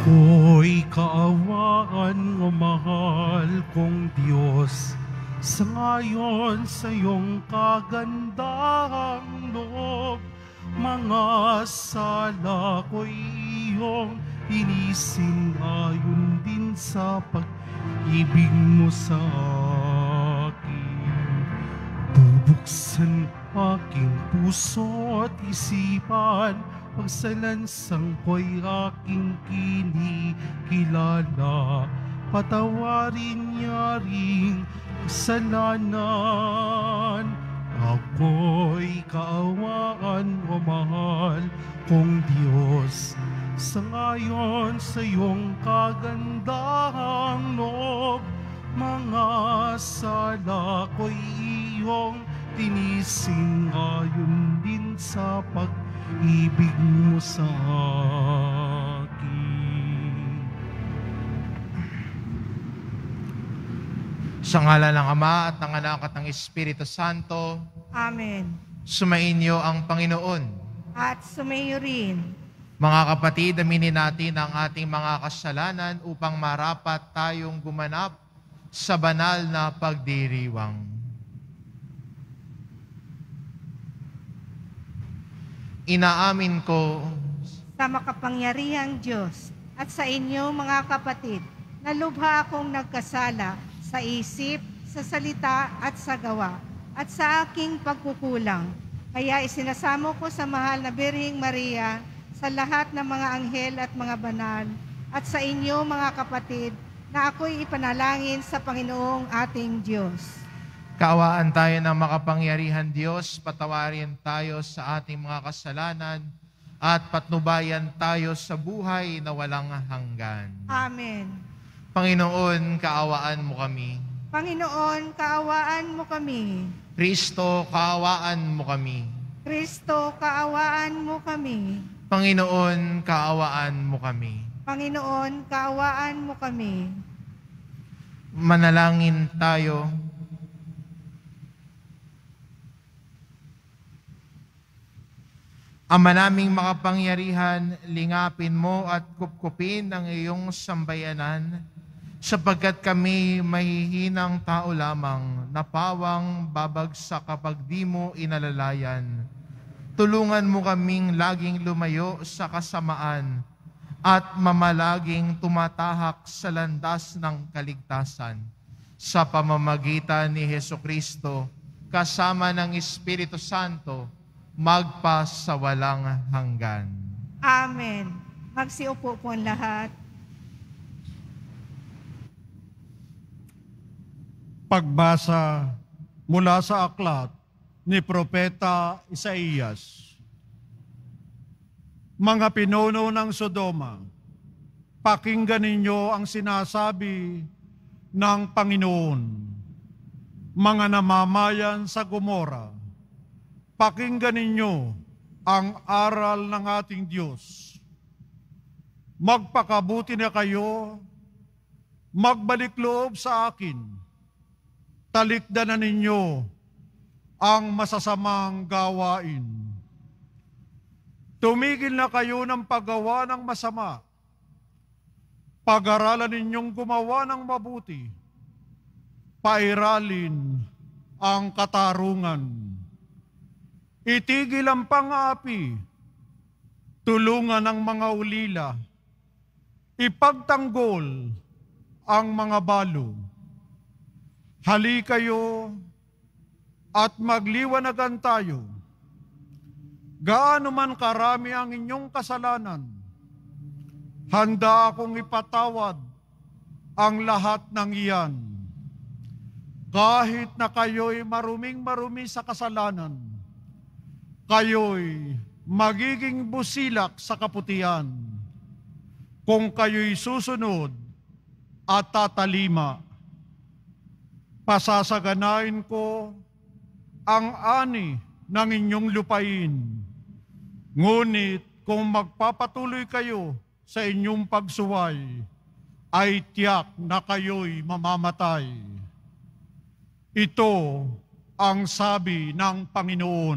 Ako'y kaawaan o mahal kong Diyos, sa ngayon sa iyong kagandahang loob, mga sala ko'y iyong tinisin ayon din sa pag-ibig mo sa akin. Bubuksan aking puso at isipan, pagsalansang ko'y aking kinikilala. Patawarin niya ring kasalanan. Ako'y kaawaan o mahal kong Diyos, sa ngayon sa iyong kagandahang loob, mga sala ko'y iyong tinisin ayon din sa pag-ibig mo sa akin. Sa ngalan ng Ama at ng Anak at ng Espiritu Santo. Amen. Sumainyo ang Panginoon. At sumayo rin. Mga kapatid, aminin natin ang ating mga kasalanan upang marapat tayong gumanap sa banal na pagdiriwang. Inaamin ko Sa makapangyarihang Diyos at sa inyo mga kapatid, na lubha akong nagkasala sa isip, sa salita at sa gawa, at sa aking pagkukulang. Kaya isinasamo ko sa mahal na Birheng Maria, sa lahat ng mga anghel at mga banal, at sa inyo mga kapatid, na ako'y ipanalangin sa Panginoong ating Diyos. kaawaan tayo ng makapangyarihan Diyos, patawarin tayo sa ating mga kasalanan, at patnubayan tayo sa buhay na walang hanggan. Amen. Panginoon, kaawaan mo kami. Panginoon, kaawaan mo kami. Kristo, kaawaan mo kami. Kristo, kaawaan mo kami. Panginoon, kaawaan mo kami. Panginoon, kaawaan mo kami. Manalangin tayo. Ama naming makapangyarihan, lingapin mo at kupkupin ang iyong sambayanan, sapagkat kami mahihinang tao lamang, napawang babagsak kapag di mo inalalayan. Tulungan mo kaming laging lumayo sa kasamaan at mamalaging tumatahak sa landas ng kaligtasan. Sa pamamagitan ni Hesukristo, kasama ng Espiritu Santo, magpa sa walang hanggan. Amen. Magsiupo po ang lahat. Pagbasa mula sa aklat ni Propeta Isaías. Mga pinuno ng Sodoma, pakinggan ninyo ang sinasabi ng Panginoon. Mga namamayan sa Gomora, pakinggan ninyo ang aral ng ating Diyos. Magpakabuti na kayo, magbalik loob sa akin. Talikdan na ninyo ang masasamang gawain. Tumigil na kayo ng paggawa ng masama. Pag-aralan ninyong gumawa ng mabuti. Pairalin ang katarungan. Itigil ang pang-aapi. Tulungan ang mga ulila. Ipagtanggol ang mga balo. Hali kayo at magliwanagan tayo. Gaano man karami ang inyong kasalanan, handa akong ipatawad ang lahat ng iyan. Kahit na kayo'y maruming-marumi sa kasalanan, kayo'y magiging busilak sa kaputian kung kayo'y susunod at tatalima. Pasasaganain ko ang ani ng inyong lupain. Ngunit kung magpapatuloy kayo sa inyong pagsuway, ay tiyak na kayo'y mamamatay. Ito ang sabi ng Panginoon.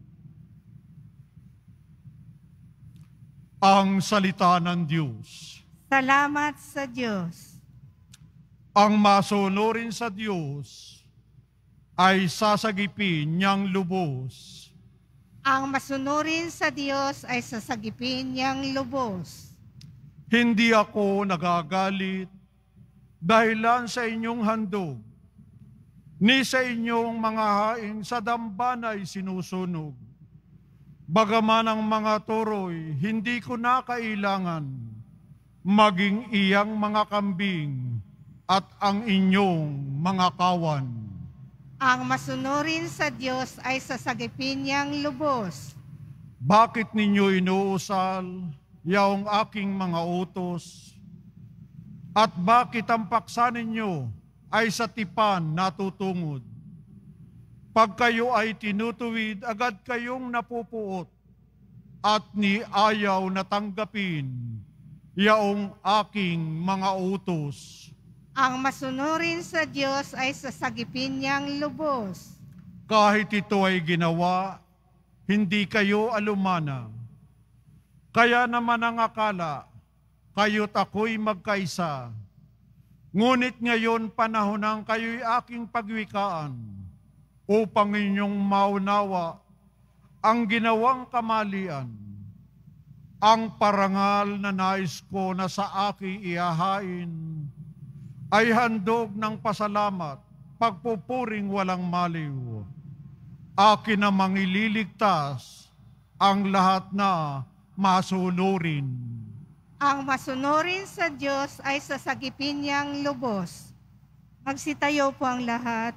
Ang salita ng Diyos. Salamat sa Diyos. Ang masunurin sa Diyos ay sasagipin niyang lubos. Ang masunurin sa Diyos ay sasagipin niyang lubos. Hindi ako nagagalit dahilan sa inyong handog, ni sa inyong mga haing sa damban ay sinusunog. Bagaman ang mga turoy, hindi ko na kailangan, maging iyang mga kambing at ang inyong mga kawan. Ang masunurin sa Diyos ay sasagipin niyang lubos. Bakit ninyo inuusal yaong aking mga utos? At bakit ang paksa ninyo ay sa tipan natutungod? Pag kayo ay tinutuwid, agad kayong napupuot at ni ayaw na tanggapin yaong aking mga utos. Ang masunurin sa Diyos ay sasagipin niyang lubos. Kahit ito ay ginawa, hindi kayo alumana. Kaya naman ang akala, kayo't ako'y magkaisa. Ngunit ngayon panahon ng kayo'y aking pagwikaan, upang inyong maunawa ang ginawang kamalian. Ang parangal na nais ko na sa aking ihahain ay handog ng pasalamat, pagpupuring walang maliw. Akin namang ililigtas ang lahat na masunurin. Ang masunurin sa Diyos ay sasagipin niyang lubos. Magsitayo po ang lahat.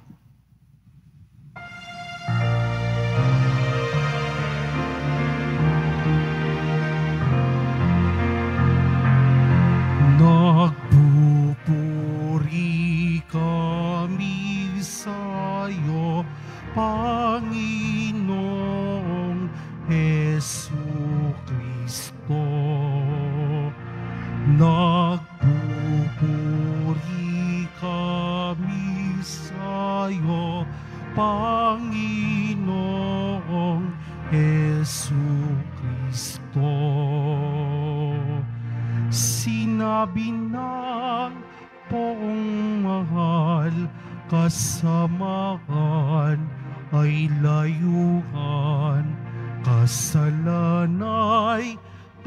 Nagpupuri kami sa'yo, Panginoong Jesucristo. Nagpupuri kami sa'yo, Panginoong Jesucristo. Sinabi ng poong mahal, kasamaan ay layuhan, kasalanay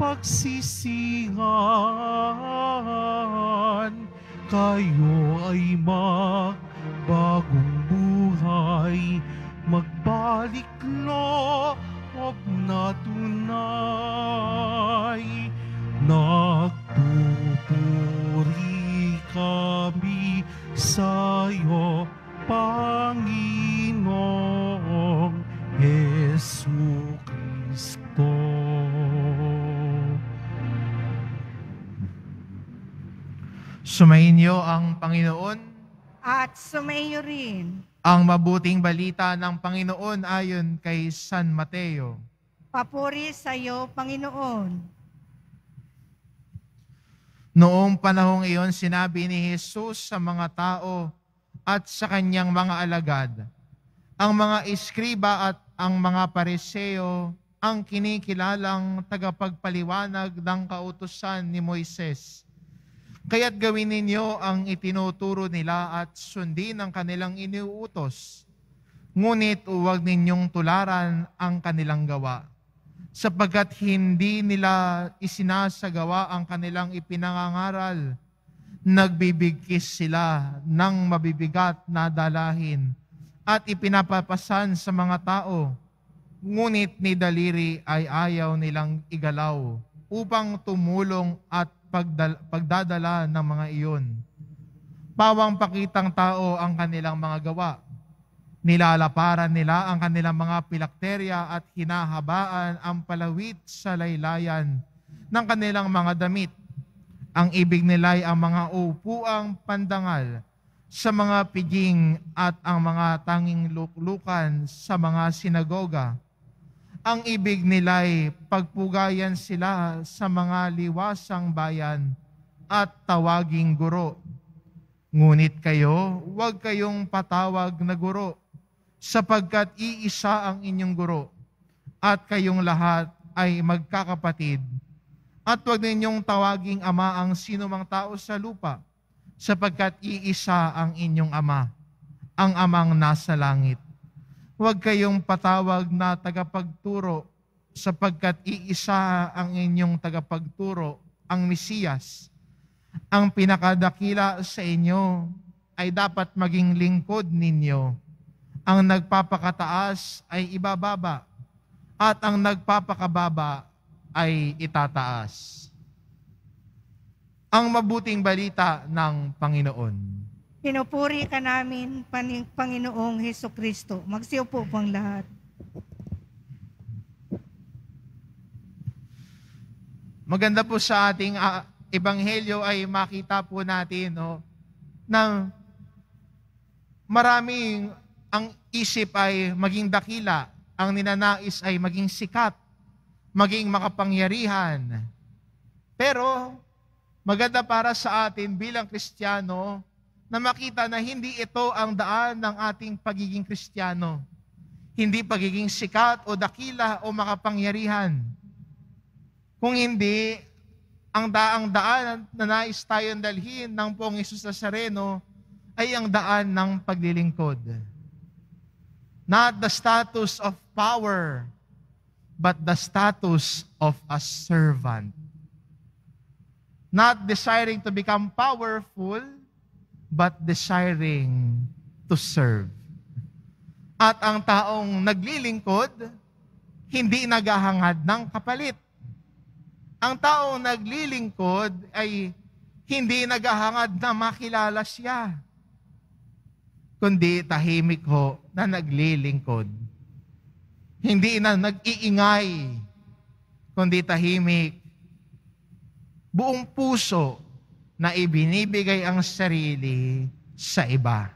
pagsisihan. Kayo ay magbagong buhay, magbalik loob na tunay. Nagpupuri kami sa'yo, Panginoong Jesucristo. Sumainyo ang Panginoon. At sumayo rin. Ang mabuting balita ng Panginoon ayon kay San Mateo. Papuri sa iyo, Panginoon. Noong panahong iyon, sinabi ni Jesus sa mga tao at sa kanyang mga alagad, ang mga iskriba at ang mga pariseo ang kinikilalang tagapagpaliwanag ng kautusan ni Moises. Kaya't gawin ninyo ang itinuturo nila at sundin ang kanilang iniuutos. Ngunit huwag ninyong tularan ang kanilang gawa, sapagkat hindi nila isinasagawa ang kanilang ipinangangaral. Nagbibigkis sila ng mabibigat na dalahin at ipinapapasan sa mga tao. Ngunit ni daliri ay ayaw nilang igalaw upang tumulong at pagdadala ng mga iyon. Pawang pakitang tao ang kanilang mga gawa. Nilalaparan nila ang kanilang mga pilakterya at hinahabaan ang palawit sa laylayan ng kanilang mga damit. Ang ibig nila ay ang mga upuang pandangal sa mga piging at ang mga tanging luklukan sa mga sinagoga. Ang ibig nila ay pagpugayan sila sa mga liwasang bayan at tawaging guro. Ngunit kayo, huwag kayong patawag na guro, sapagkat iisa ang inyong guro, at kayong lahat ay magkakapatid. At huwag ninyong tawaging Ama ang sinumang tao sa lupa, sapagkat iisa ang inyong Ama, ang Amang nasa langit. Huwag kayong patawag na tagapagturo, sapagkat iisa ang inyong tagapagturo, ang Mesiyas. Ang pinakadakila sa inyo ay dapat maging lingkod ninyo. Ang nagpapakataas ay ibababa, at ang nagpapakababa ay itataas. Ang mabuting balita ng Panginoon. Pinupuri ka namin, Panginoong Hesukristo. Magsiupo po ang lahat. Maganda po sa ating ebanghelyo ay makita po natin na maraming ang isip ay maging dakila, ang ninanais ay maging sikat, maging makapangyarihan. Pero maganda para sa atin bilang Kristiyano na makita na hindi ito ang daan ng ating pagiging Kristiyano. Hindi pagiging sikat o dakila o makapangyarihan. Kung hindi, ang daan na nais tayong dalhin ng Poong Jesus Nazareno ay ang daan ng paglilingkod. Not the status of power, but the status of a servant. Not desiring to become powerful, but desiring to serve. At ang taong naglilingkod, hindi naghahangad ng kapalit. Ang taong naglilingkod ay hindi naghahangad na makilala siya, kundi tahimik ho na naglilingkod. Hindi na nag-iingay, kundi tahimik. Buong puso na ibinibigay ang sarili sa iba.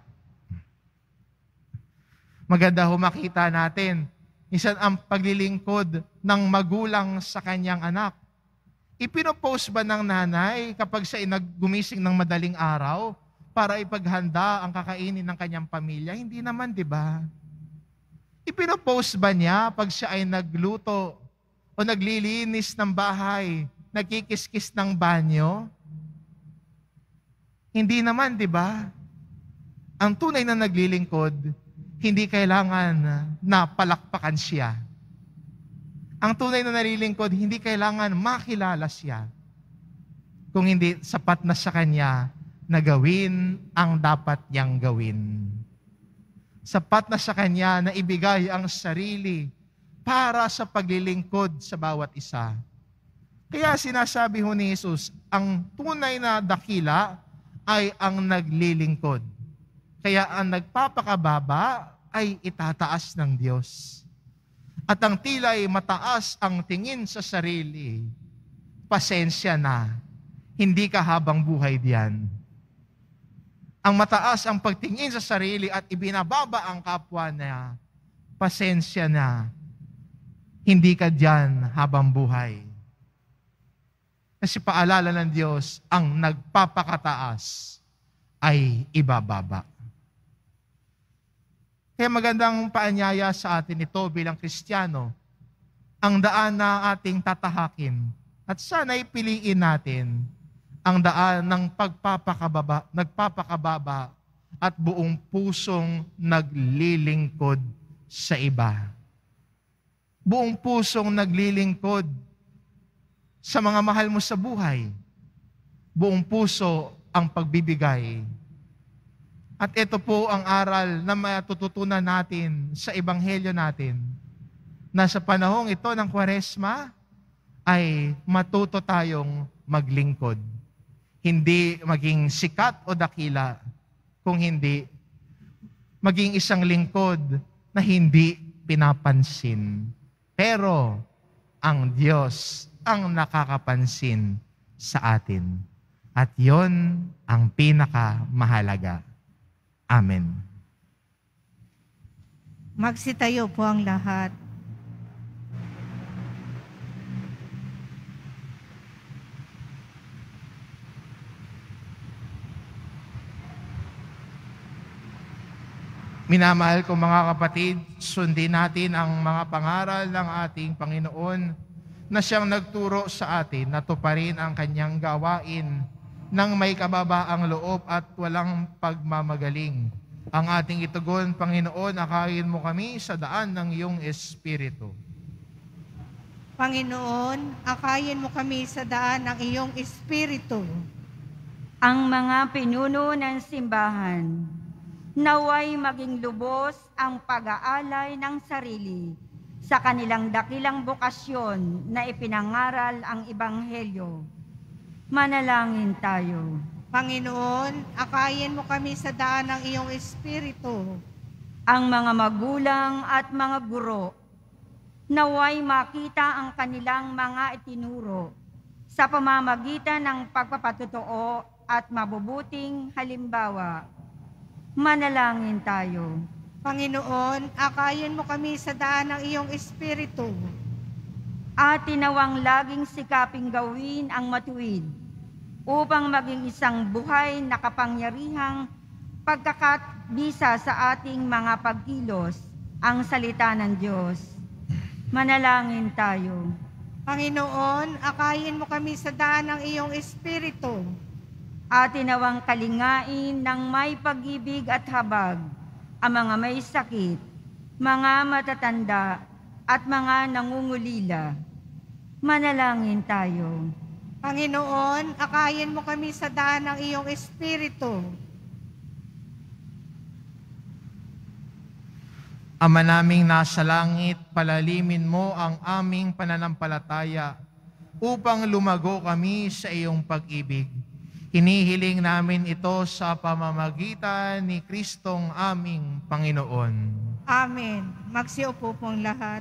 Maganda ho makita natin, minsan ang paglilingkod ng magulang sa kanyang anak. Ipinopost ba ng nanay kapag siya naggumising ng madaling araw para ipaghanda ang kakainin ng kanyang pamilya? Hindi naman, di ba? Ipinopost ba niya pag siya ay nagluto o naglilinis ng bahay, nagkikiskis ng banyo? Hindi naman, di ba? Ang tunay na naglilingkod, hindi kailangan na palakpakan siya. Ang tunay na nalilingkod, hindi kailangan makilala siya. Kung hindi, sapat na sa kanya na gawin ang dapat niyang gawin. Sapat na sa kanya na ibigay ang sarili para sa paglilingkod sa bawat isa. Kaya sinasabi ho ni Jesus, ang tunay na dakila ay ang naglilingkod. Kaya ang nagpapakababa ay itataas ng Diyos. At ang tila'y mataas ang tingin sa sarili, pasensya na, hindi ka habang buhay diyan. Ang mataas ang pagtingin sa sarili at ibinababa ang kapwa na, pasensya na, hindi ka diyan habang buhay. Kasi paalala ng Diyos, ang nagpapakataas ay ibababa. Kaya magandang paanyaya sa atin ito bilang Kristiyano, ang daan na ating tatahakin at sana'y piliin natin ang daan ng nagpapakababa at buong pusong naglilingkod sa iba. Buong pusong naglilingkod sa mga mahal mo sa buhay. Buong puso ang pagbibigay. At ito po ang aral na matututunan natin sa ebanghelyo natin, na sa panahong ito ng Kwaresma ay matuto tayong maglingkod. Hindi maging sikat o dakila, kung hindi maging isang lingkod na hindi pinapansin. Pero ang Diyos ang nakakapansin sa atin. At yon ang pinakamahalaga. Amen. Magsitayo po ang lahat. Minamahal ko mga kapatid, sundin natin ang mga pangaral ng ating Panginoon na siyang nagturo sa atin na tuparin ang kanyang gawain ng may kababaang loob at walang pagmamagaling. Ang ating itugon, Panginoon, akayin mo kami sa daan ng iyong Espiritu. Panginoon, akayin mo kami sa daan ng iyong Espiritu. Ang mga pinuno ng simbahan, naway maging lubos ang pag-aalay ng sarili sa kanilang dakilang bokasyon na ipinangaral ang Ebanghelyo. Manalangin tayo. Panginoon, akayin mo kami sa daan ng iyong Espiritu. Ang mga magulang at mga guro, naway makita ang kanilang mga itinuro sa pamamagitan ng pagpapatotoo at mabubuting halimbawa. Manalangin tayo. Panginoon, akayin mo kami sa daan ng iyong Espiritu. At tinawang laging sikaping gawin ang matuwid upang maging isang buhay na kapangyarihang pagkakabisa sa ating mga pagkilos ang salita ng Diyos. Manalangin tayo. Panginoon, akayin mo kami sa daan ng iyong Espiritu. At tinawang kalingain ng may pag-ibig at habag ang mga may sakit, mga matatanda, at mga nangungulila. Manalangin tayo. Panginoon, akayin mo kami sa daan ng iyong Espiritu. Ama naming nasa langit, palalimin mo ang aming pananampalataya upang lumago kami sa iyong pag-ibig. Hinihiling namin ito sa pamamagitan ni Kristong aming Panginoon. Amen. Magsiupo pong lahat.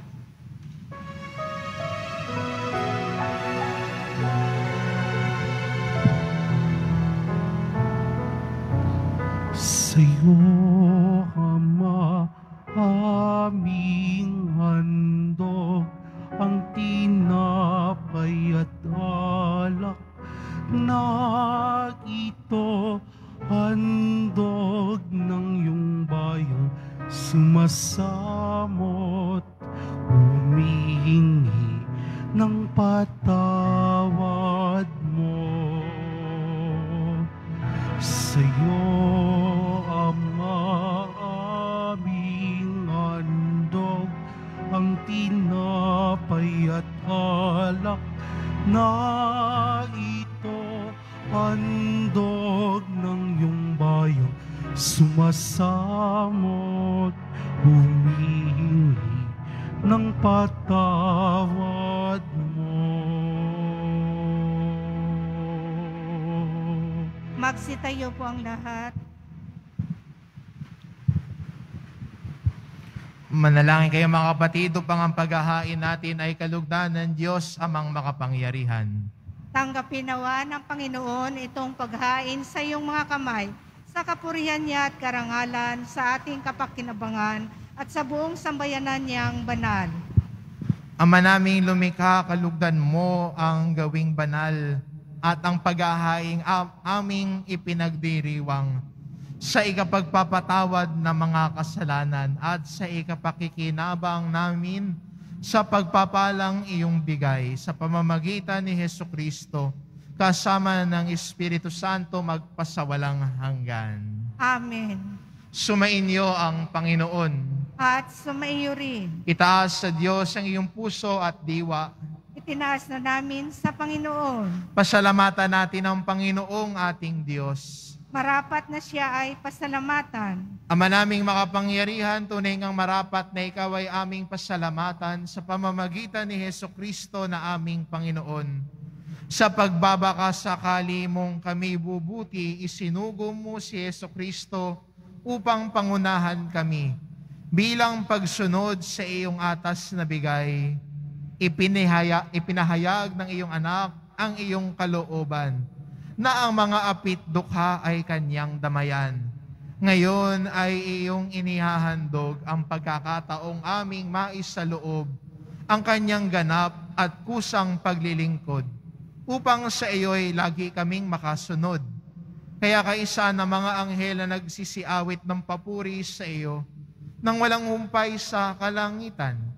Sa'yo, Ama, aming handog, ang tinapay at alak na ito, handog ng iyong bayang sumasamot, humihingi ng patawad mo. Sa'yo, Ama, aming handog, ang tinapay at alak na ito, handog ng iyong bayang sumasamot, humihingi ng patawad mo. Magsitayo po ang lahat. Manalangin kayo mga kapatid upang ang paghahain natin ay kalugdan ng Diyos amang makapangyarihan. Tanggapin nawa ng Panginoon itong paghain sa iyong mga kamay, sa kapurihan niya at karangalan, sa ating kapakinabangan at sa buong sambayanan niyang banal. Ama naming lumikha, kalugdan mo ang gawing banal at ang paghahaing aming ipinagdiriwang sa ikapagpapatawad ng mga kasalanan at sa ikapakikinabang namin sa pagpapalang iyong bigay sa pamamagitan ni Hesukristo kasama ng Espiritu Santo magpasawalang hanggan. Amen. Sumainyo ang Panginoon. At sumaiyo rin. Itaas sa Diyos ang iyong puso at diwa. Itinaas na namin sa Panginoon. Pasalamatan natin ang Panginoong ating Diyos. Marapat na siya ay pasalamatan. Ama naming makapangyarihan, tunay ngang marapat na ikaw ay aming pasalamatan sa pamamagitan ni Hesukristo na aming Panginoon. Sa pagbabakasakali mong kami bubuti, isinugo mo si Hesukristo upang pangunahan kami. Bilang pagsunod sa iyong atas na bigay, ipinahayag ng iyong anak ang iyong kalooban, na ang mga apit dukha ay kanyang damayan. Ngayon ay iyong inihahandog ang pagkakataong aming maisaloob ang kanyang ganap at kusang paglilingkod, upang sa iyo'y lagi kaming makasunod. Kaya kaisa na mga anghel na nagsisiawit ng papuri sa iyo, nang walang humpay sa kalangitan,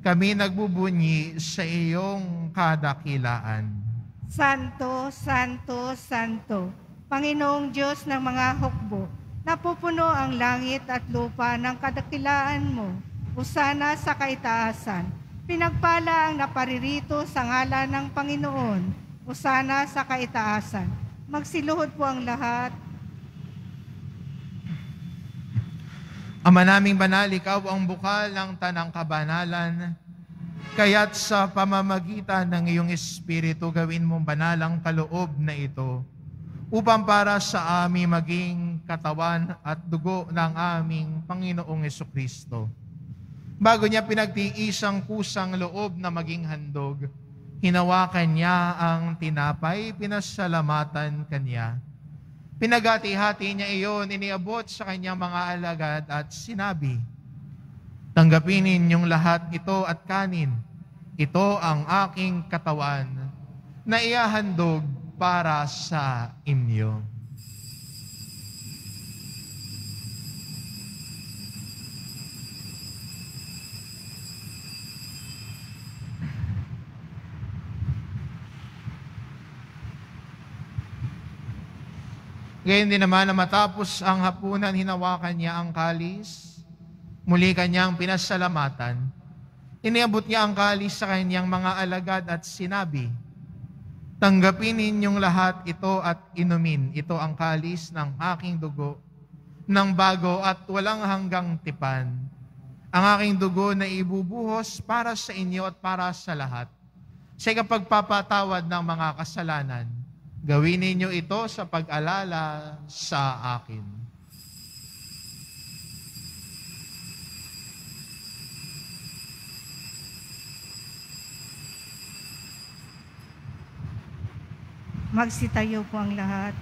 kami nagbubunyi sa iyong kadakilaan. Santo, Santo, Santo, Panginoong Diyos ng mga hukbo, napupuno ang langit at lupa ng kadakilaan mo. Hosana sa kaitaasan. Pinagpala ang naparirito sa ngalan ng Panginoon. Hosana sa kaitaasan. Magsiluhod po ang lahat. Ama naming banal, ikaw ang bukal ng tanang kabanalan. Kaya't sa pamamagitan ng iyong Espiritu, gawin mong banal ang kaloob na ito upang para sa amin maging katawan at dugo ng aming Panginoong Jesucristo. Bago niya pinagtiis ang kusang loob na maging handog, hinawakan niya ang tinapay, pinasalamatan kanya. Pinagati-hati niya iyon, iniabot sa kanyang mga alagad at sinabi, "Tanggapin ninyong lahat ito at kanin. Ito ang aking katawan na ihahandog para sa inyo." Gayon din naman na matapos ang hapunan, hinawakan niya ang kalis, muli kanyang pinasalamatan. Iniabot niya ang kalis sa kanyang mga alagad at sinabi, "Tanggapin ninyong lahat ito at inumin. Ito ang kalis ng aking dugo, ng bago at walang hanggang tipan. Ang aking dugo na ibubuhos para sa inyo at para sa lahat. Sa kapagpapatawad ng mga kasalanan, gawin ninyo ito sa pag-alala sa akin." Magsitayo po ang lahat.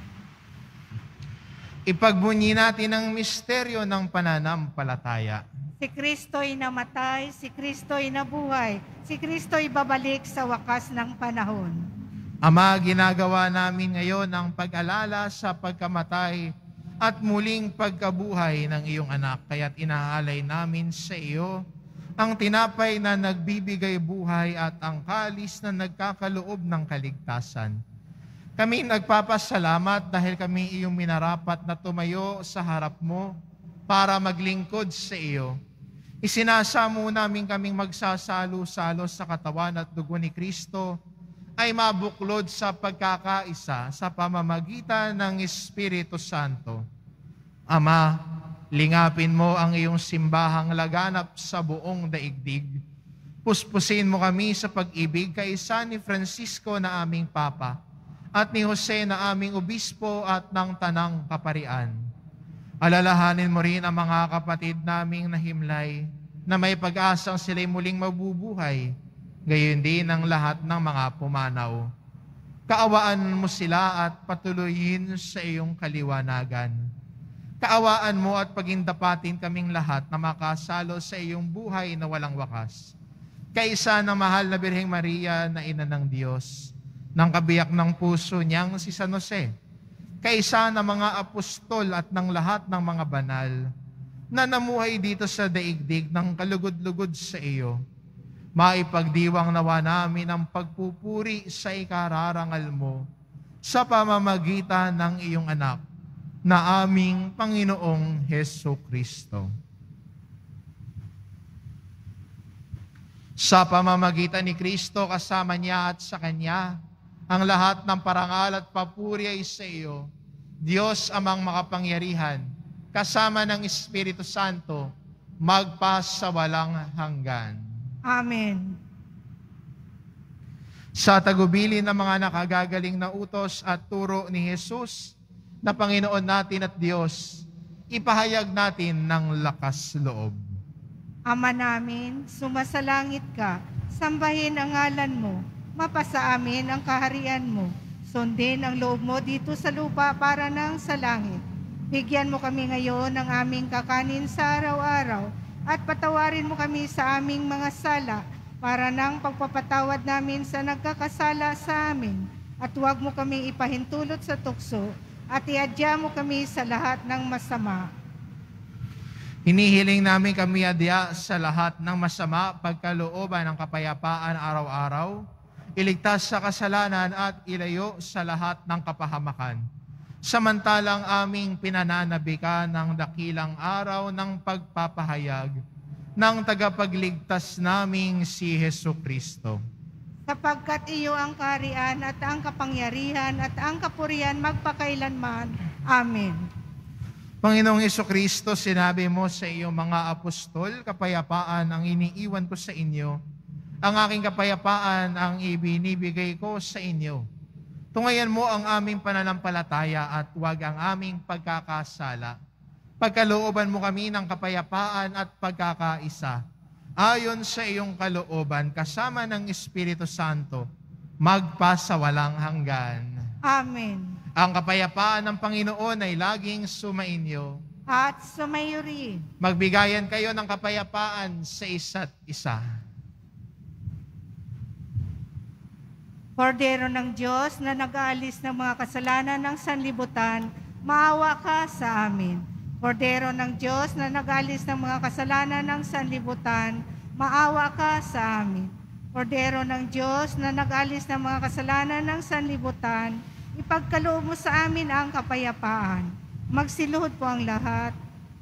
Ipagbunyi natin ang misteryo ng pananampalataya. Si Kristo'y namatay, si Kristo'y nabuhay, si Kristo'y babalik sa wakas ng panahon. Ama, ginagawa namin ngayon ang pag-alala sa pagkamatay at muling pagkabuhay ng iyong anak. Kaya't inaalay namin sa iyo ang tinapay na nagbibigay buhay at ang kalis na nagkakaloob ng kaligtasan. Kami nagpapasalamat dahil kami iyong minarapat na tumayo sa harap mo para maglingkod sa iyo. Isinasamo namin kaming magsasalo-salo sa katawan at dugo ni Kristo ay mabuklod sa pagkakaisa sa pamamagitan ng Espiritu Santo. Ama, lingapin mo ang iyong simbahang laganap sa buong daigdig. Puspusin mo kami sa pag-ibig kaisa ni Francisco na aming Papa at ni Jose na aming Obispo at ng Tanang Kaparian. Alalahanin mo rin ang mga kapatid naming nahimlay na may pag-asang sila'y muling mabubuhay, gayon din ang lahat ng mga pumanaw. Kaawaan mo sila at patuloyin sa iyong kaliwanagan. Kaawaan mo at pagindapatin kaming lahat na makasalo sa iyong buhay na walang wakas. Kaisa ng mahal na Birheng Maria na Ina ng Diyos, ng kabiyak ng puso niyang si San Jose, kaisa ng mga apostol at ng lahat ng mga banal na namuhay dito sa daigdig ng kalugod-lugod sa iyo, maipagdiwang nawa namin ang pagpupuri sa ikararangal mo sa pamamagitan ng iyong anak na aming Panginoong Jesucristo. Sa pamamagitan ni Kristo, kasama niya at sa Kanya, ang lahat ng parangal at papuri ay sa iyo, Diyos amang makapangyarihan, kasama ng Espiritu Santo, magpas sa walang hanggan. Amen. Sa tagubilin ng mga nakagagaling na utos at turo ni Jesus, na Panginoon natin at Diyos, ipahayag natin ng lakas loob. Ama namin, sumasalangit ka, sambahin ang ngalan mo, mapasa amin ang kaharian mo, sundin ang loob mo dito sa lupa para nang sa langit. Bigyan mo kami ngayon ng aming kakanin sa araw-araw at patawarin mo kami sa aming mga sala para nang pagpapatawad namin sa nagkakasala sa amin. At huwag mo kami ipahintulot sa tukso at iadya mo kami sa lahat ng masama. Hinihiling namin kami adya sa lahat ng masama, pagkalooban ng kapayapaan araw-araw, iligtas sa kasalanan at ilayo sa lahat ng kapahamakan. Samantalang aming pinananabikan ng dakilang araw ng pagpapahayag ng tagapagligtas naming si Jesucristo. Sapagkat iyo ang kaharian at ang kapangyarihan at ang kapurihan magpakailanman. Amen. Panginoong Jesucristo, sinabi mo sa iyong mga apostol, kapayapaan ang iniiwan ko sa inyo. Ang aking kapayapaan ang ibinibigay ko sa inyo. Tungayan mo ang aming pananampalataya at huwag ang aming pagkakasala. Pagkalooban mo kami ng kapayapaan at pagkakaisa. Ayon sa iyong kalooban, kasama ng Espiritu Santo, magpasawalang hanggan. Amen. Ang kapayapaan ng Panginoon ay laging sumainyo. At sumayo rin. Magbigayan kayo ng kapayapaan sa isa't isa. Kordero ng Diyos na nag-aalis ng mga kasalanan ng sanlibutan, maawa ka sa amin. Kordero ng Diyos na nag-aalis ng mga kasalanan ng sanlibutan, maawa ka sa amin. Kordero ng Diyos na nag-aalis ng mga kasalanan ng sanlibutan, ipagkaloob mo sa amin ang kapayapaan. Magsiluhod po ang lahat.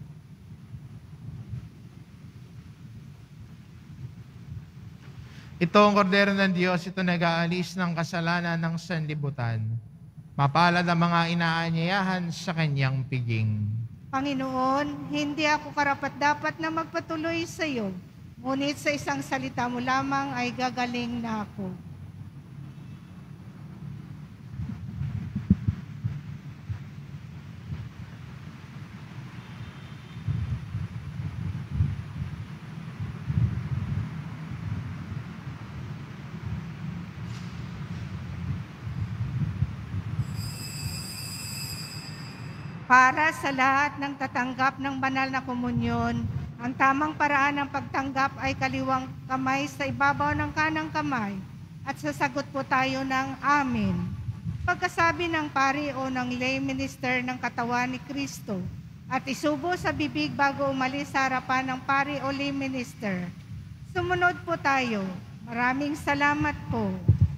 Ito ang kordero ng Diyos, ito nag-aalis ng kasalanan ng sanlibutan. Mapalad ang mga inaanyayahan sa kanyang piging. Panginoon, hindi ako karapat-dapat na magpatuloy sa iyo, ngunit sa isang salita mo lamang ay gagaling na ako. Para sa lahat ng tatanggap ng banal na komunyon, ang tamang paraan ng pagtanggap ay kaliwang kamay sa ibabaw ng kanang kamay at sasagot po tayo ng Amen. Pagkasabi ng pari o ng lay minister ng katawan ni Kristo at isubo sa bibig bago umalis sa harapan ng pari o lay minister. Sumunod po tayo. Maraming salamat po.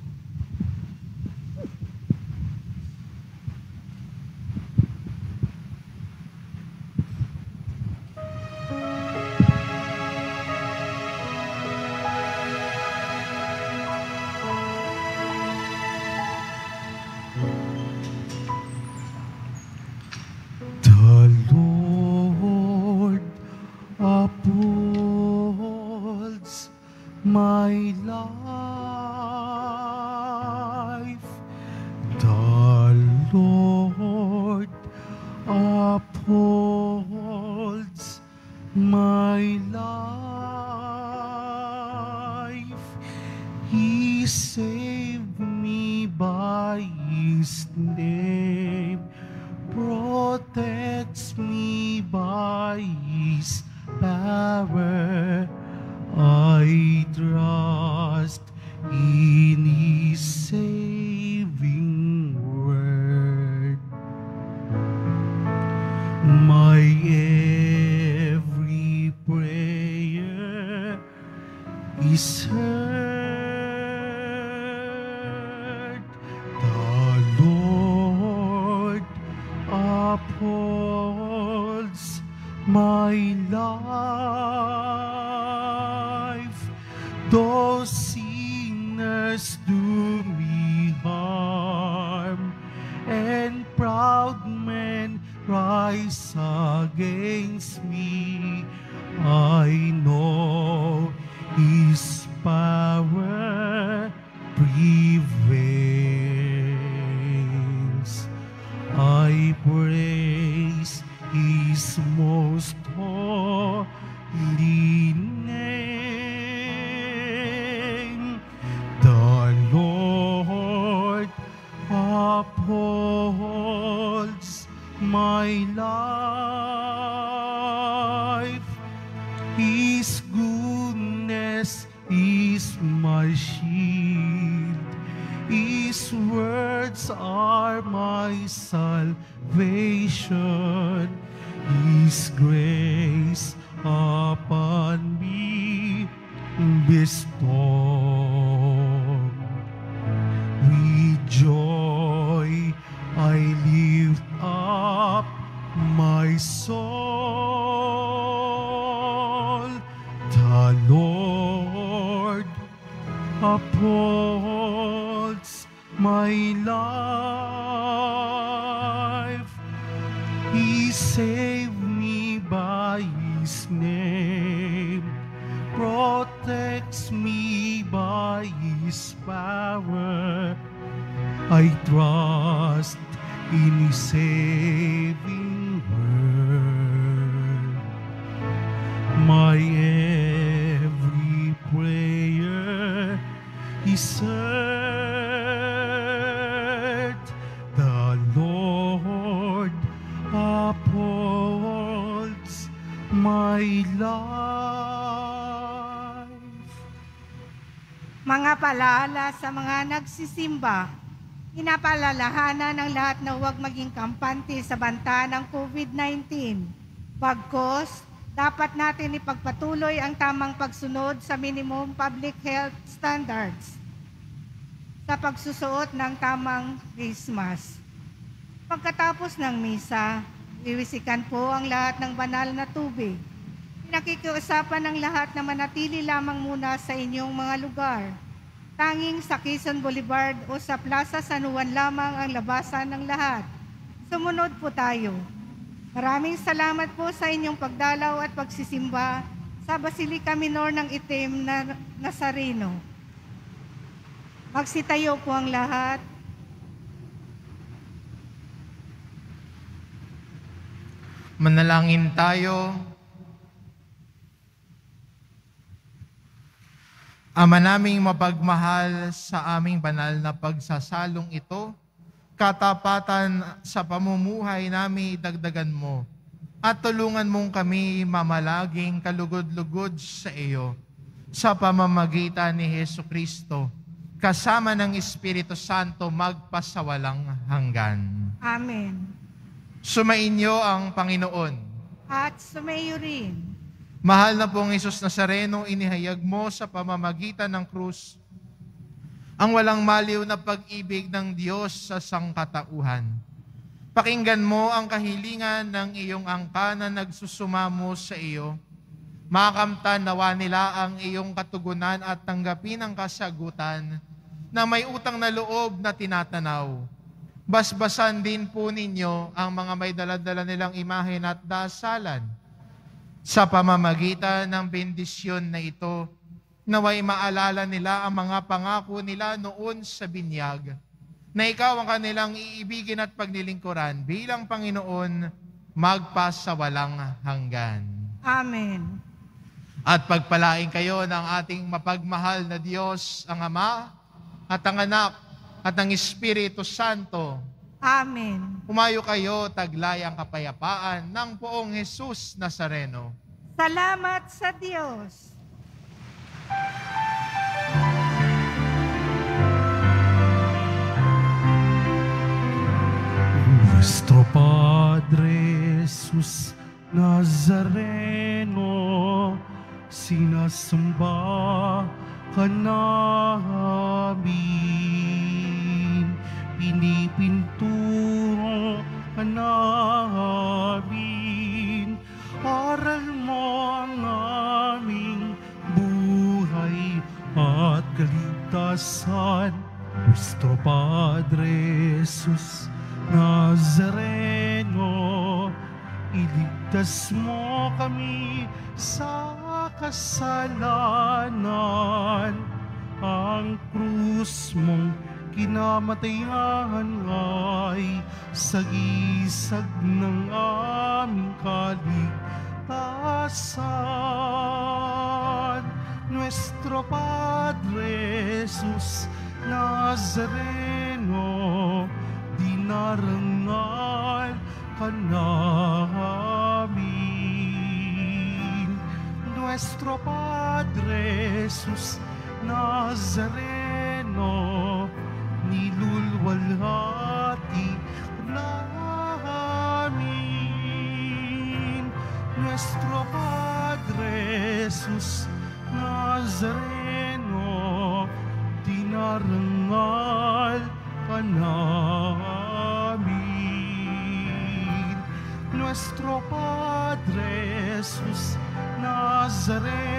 My life, the Lord upholds my life. He saved me by His name, protects me by His power. I trust in His saving word. My every prayer is heard. The Lord upholds my life. Though sinners do me harm, and proud men rise against me, I know His power prevails. I praise His most holy name. The Lord upholds my life. His goodness is my shield. His words are my salvation. His grace upon me bestowed. With joy I lift up my soul. The Lord upholds my life. He saved me by His name, protects me by His power. I trust in His saving word. My every prayer is heard. The Lord upholds my life. Mga palaala sa mga nagsisimba, inapaalalahanan ng lahat na huwag maging kampante sa banta ng COVID-19. Bagkus, dapat natin ipagpatuloy ang tamang pagsunod sa minimum public health standards sa pagsusuot ng tamang face mask. Pagkatapos ng misa, wiwisikan po ang lahat ng banal na tubig. Pinakikiusapan ng lahat na manatili lamang muna sa inyong mga lugar. Tanging sa Quezon Boulevard o sa Plaza San Juan lamang ang labasan ng lahat. Sumunod po tayo. Maraming salamat po sa inyong pagdalaw at pagsisimba sa Basilica Minor ng Itim na Nazareno. Magsitayo po ang lahat. Manalangin tayo. Ama naming mapagmahal, sa aming banal na pagsasalong ito, katapatan sa pamumuhay namin dagdagan mo at tulungan mong kami mamalaging kalugod-lugod sa iyo sa pamamagitan ni Jesucristo, kasama ng Espiritu Santo magpasawalang hanggan. Amen. Sumainyo ang Panginoon. At sumayo rin. Mahal na pong Hesus Nazareno, inihayag mo sa pamamagitan ng krus ang walang maliw na pag-ibig ng Diyos sa sangkatauhan. Pakinggan mo ang kahilingan ng iyong angka na nagsusumamo sa iyo. Makamtan nawa nila ang iyong katugunan at tanggapin ang kasagutan na may utang na loob na tinatanaw. Basbasan din po ninyo ang mga may daladala nilang imahen at dasalan. Sa pamamagitan ng bendisyon na ito, naway maalala nila ang mga pangako nila noon sa binyag, na ikaw ang kanilang iibigin at pagnilingkuran bilang Panginoon magpasawalang hanggan. Amen. At pagpalain kayo ng ating mapagmahal na Diyos, ang Ama at ang Anak at ang Espiritu Santo. Amen. Humayo kayo, taglay ang kapayapaan ng poong Hesus Nazareno. Salamat sa Diyos. Nuestro Padre Jesús Nazareno, sinasamba ka namin, pinipinturo ka namin, aral mo ang aming buhay at kaligtasan. Nuestro Padre Jesús Nazareno, iligtas mo kami sa kasalanan. Ang krus mong kinamatayan ay sagisag ng aming kaligtasan. Nuestro Padre Jesus Nazareno, dinarangal ka namin. Nuestro Padre Jesus Nazareno, nilulwalhati namin. Iparangal ka namin. Nuestro Padre Jesus Nazareno,